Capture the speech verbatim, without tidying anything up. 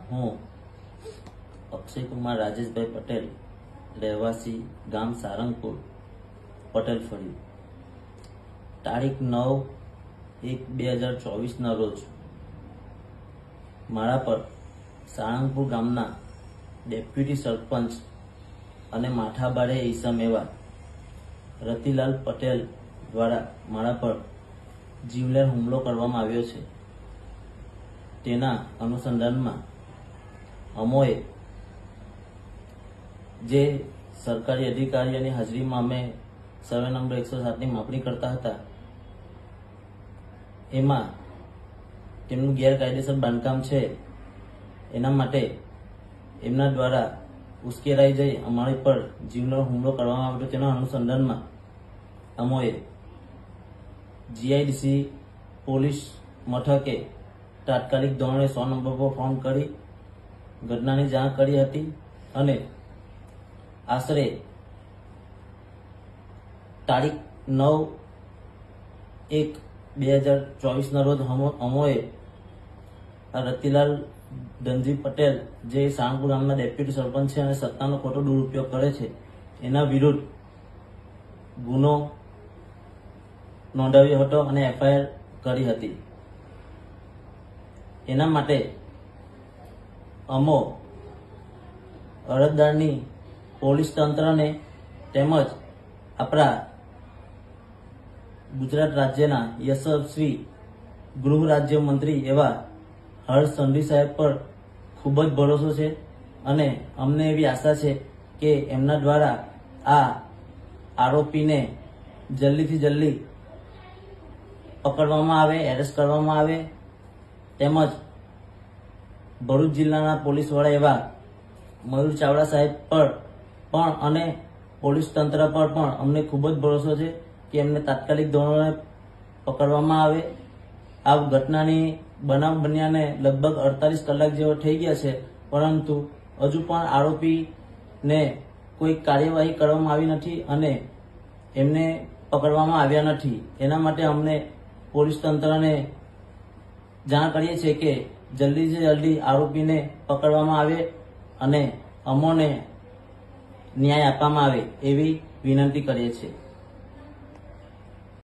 હું અક્ષય કુમાર રાજેશભાઈ પટેલ, રહેવાસી ગામ સારંગપુર, પટેલ ફળી, તારીખ નવ એક બે હજાર ચોવીસના રોજ મારા પર સાળંગપુર ગામના ડેપ્યુટી સરપંચ અને માથાબારે ઈસમ એવા રતિલાલ પટેલ દ્વારા મારા પર જીવલેણ હુમલો કરવામાં આવ્યો છે. તેના અનુસંધાનમાં અમોએ જે સરકારી અધિકારીઓની હાજરીમાં અમે સર્વે નંબર એકસો સાતની માપણી કરતા હતા, એમાં તેમનું ગેરકાયદેસર બાંધકામ છે એના માટે એમના દ્વારા ઉશ્કેરાઈ જઈ અમારી પર જીવલેણ હુમલો કરવામાં આવ્યો. તેના અનુસંધાનમાં અમોએ જીઆઈડીસી પોલીસ મથકે તાત્કાલિક ધોરણે સો નંબર પર ફોન કરી ઘટનાની જાણ કરી હતી અને આશરે તારીખ નવ એક બે હજાર ચોવીસના રોજ અમોએ રતિલાલ ધનજી પટેલ, જે સાળંગપુર ગામના ડેપ્યુટી સરપંચ છે અને સત્તાનો ખોટો દુરુપયોગ કરે છે, એના વિરુદ્ધ ગુનો નોંધાવ્યો હતો અને એફઆઈઆર કરી હતી. એના માટે અમો અરજદારની પોલીસ તંત્રને તેમજ આપણા ગુજરાત રાજ્યના યશસ્વી ગૃહ રાજ્ય મંત્રી એવા હર્ષ સંઘવી સાહેબ પર ખૂબ જ ભરોસો છે અને અમને એવી આશા છે કે એમના દ્વારા આ આરોપીને જલ્દીથી જલ્દી પકડવામાં આવે, એરેસ્ટ કરવામાં આવે. તેમજ ભરૂચ જિલ્લાના પોલીસ વડા એવા મયુર ચાવડા સાહેબ પર પણ અને પોલીસ તંત્ર પર પણ અમને ખૂબ જ ભરોસો છે કે એમને તાત્કાલિક ધોરણે પકડવામાં આવે. આ ઘટનાની બનાવ બન્યાને લગભગ અડતાલીસ કલાક જેવો થઈ ગયા છે, પરંતુ હજુ પણ આરોપીને કોઈ કાર્યવાહી કરવામાં આવી નથી અને એમને પકડવામાં આવ્યા નથી. એના માટે અમને પોલીસ તંત્રને જાણ કરીએ છીએ કે જલ્દીથી જલ્દી આરોપીને પકડવામાં આવે અને અમોને ન્યાય આપવામાં આવે એવી વિનંતી કરીએ છીએ.